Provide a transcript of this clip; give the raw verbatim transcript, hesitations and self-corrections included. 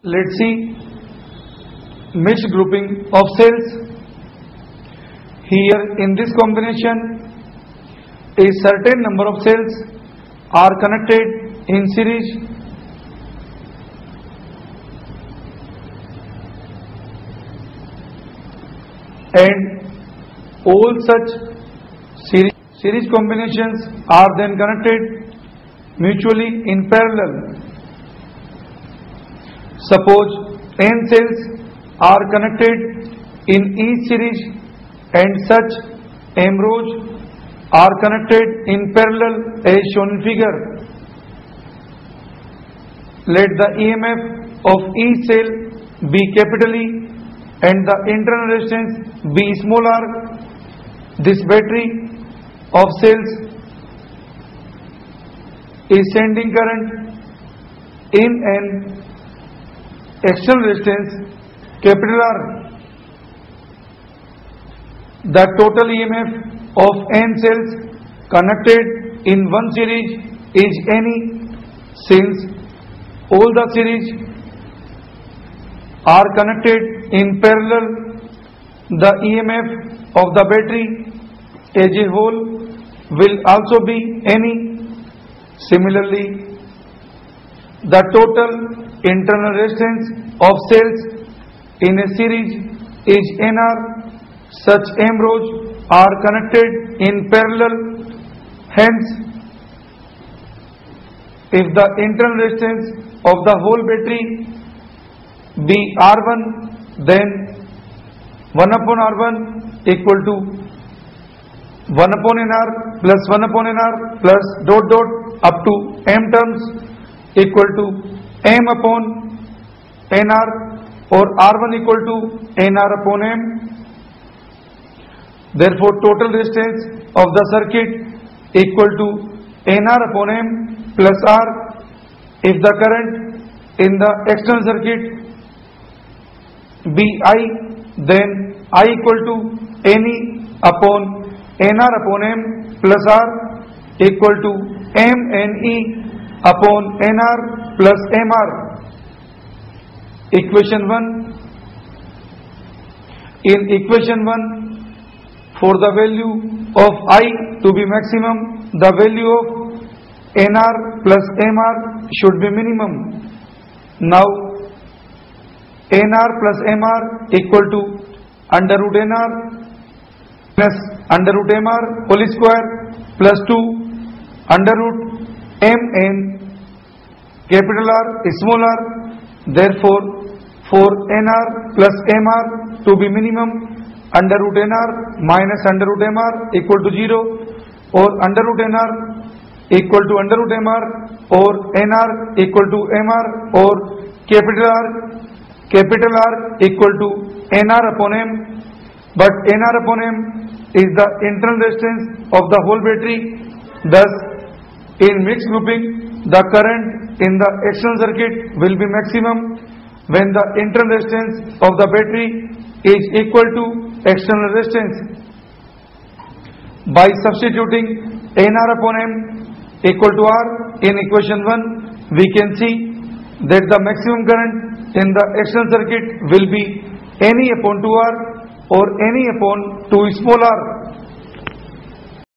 Let's see mixed grouping of cells. Here in this combination, a certain number of cells are connected in series and all such series, series combinations are then connected mutually in parallel. Suppose n cells are connected in each series and such m rows are connected in parallel as shown in figure. Let the E M F of each cell be capital E and the internal resistance be small r. This battery of cells is sending current in an external resistance capital R. The total E M F of n cells connected in one series is any, since all the series are connected in parallel. The E M F of the battery as a whole will also be any. Similarly, the total internal resistance of cells in a series is N R. Such m rows are connected in parallel. Hence, if the internal resistance of the whole battery be R one, then one upon R one equal to one upon N R plus one upon N R plus dot dot up to m terms equal to m upon N R, or R one equal to N R upon m. Therefore, total resistance of the circuit equal to N R upon m plus R. If the current in the external circuit be I, then I equal to Ne upon N R upon m plus R equal to M N E upon N R plus M R. Equation one. In equation one, for the value of I to be maximum, the value of N R plus M R should be minimum. Now, N R plus M R equal to under root N R plus under root M R whole square plus two under root M N capital R small r. Therefore, for N R plus M R to be minimum, under root N R minus under root M R equal to zero, or under root N R equal to under root M R, or N R equal to M R, or capital R capital R equal to N R upon M. But N R upon M is the internal resistance of the whole battery. Thus, in mixed grouping, the current in the external circuit will be maximum when the internal resistance of the battery is equal to external resistance. By substituting N R upon M equal to R in equation one, we can see that the maximum current in the external circuit will be Ne upon two R or Ne upon two small r.